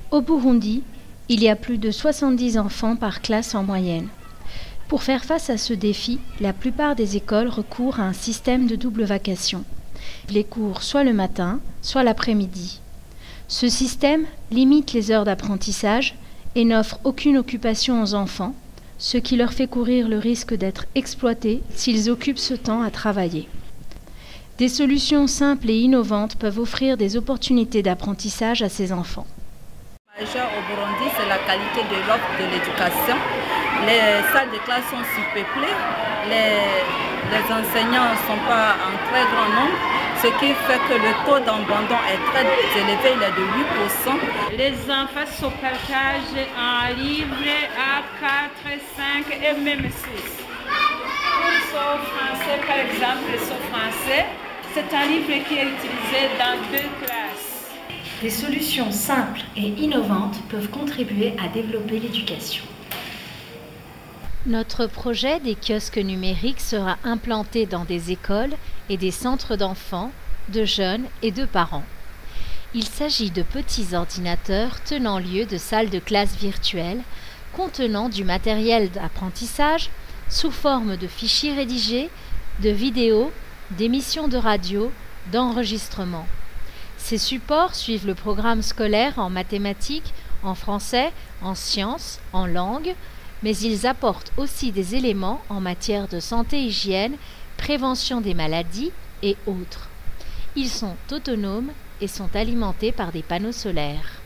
Au Burundi, il y a plus de 70 enfants par classe en moyenne. Pour faire face à ce défi, la plupart des écoles recourent à un système de double vacation. Les cours soit le matin, soit l'après-midi. Ce système limite les heures d'apprentissage et n'offre aucune occupation aux enfants, ce qui leur fait courir le risque d'être exploités s'ils occupent ce temps à travailler. Des solutions simples et innovantes peuvent offrir des opportunités d'apprentissage à ces enfants. Majeur au Burundi, c'est la qualité de l'offre de l'éducation. Les salles de classe sont surpeuplées, les enseignants ne sont pas en très grand nombre, ce qui fait que le taux d'abandon est très élevé, il est de 8%. Les enfants se partagent en livres A4, 5 et même 6. Pour le français, par exemple, le français, c'est un livre qui est utilisé dans 2 classes. Des solutions simples et innovantes peuvent contribuer à développer l'éducation. Notre projet des kiosques numériques sera implanté dans des écoles et des centres d'enfants, de jeunes et de parents. Il s'agit de petits ordinateurs tenant lieu de salles de classe virtuelles, contenant du matériel d'apprentissage sous forme de fichiers rédigés, de vidéos, d'émissions de radio, d'enregistrements. Ces supports suivent le programme scolaire en mathématiques, en français, en sciences, en langues, mais ils apportent aussi des éléments en matière de santé-hygiène, prévention des maladies et autres. Ils sont autonomes et sont alimentés par des panneaux solaires.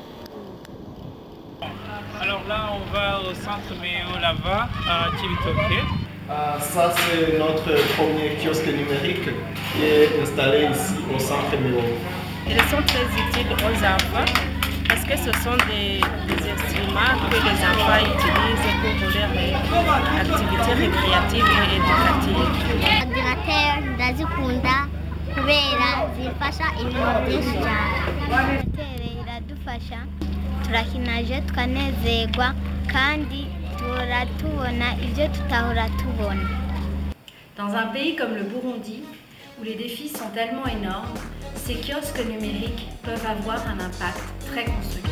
Alors là, on va au centre Méo Lava à Chibitoke. Ça, c'est notre premier kiosque numérique qui est installé ici au centre Méo. Ils sont très utiles aux enfants parce que ce sont des instruments que les enfants utilisent pour leurs activités récréatives et éducatives. Ordinateur ndazikunda kubera zifasha ibintu byinshi cyane. Ordinateur iradufasha turakinaje tukanezerwa kandi turatubona ibyo tutahora tubona. Dans un pays comme le Burundi, où les défis sont tellement énormes, ces kiosques numériques peuvent avoir un impact très constructif.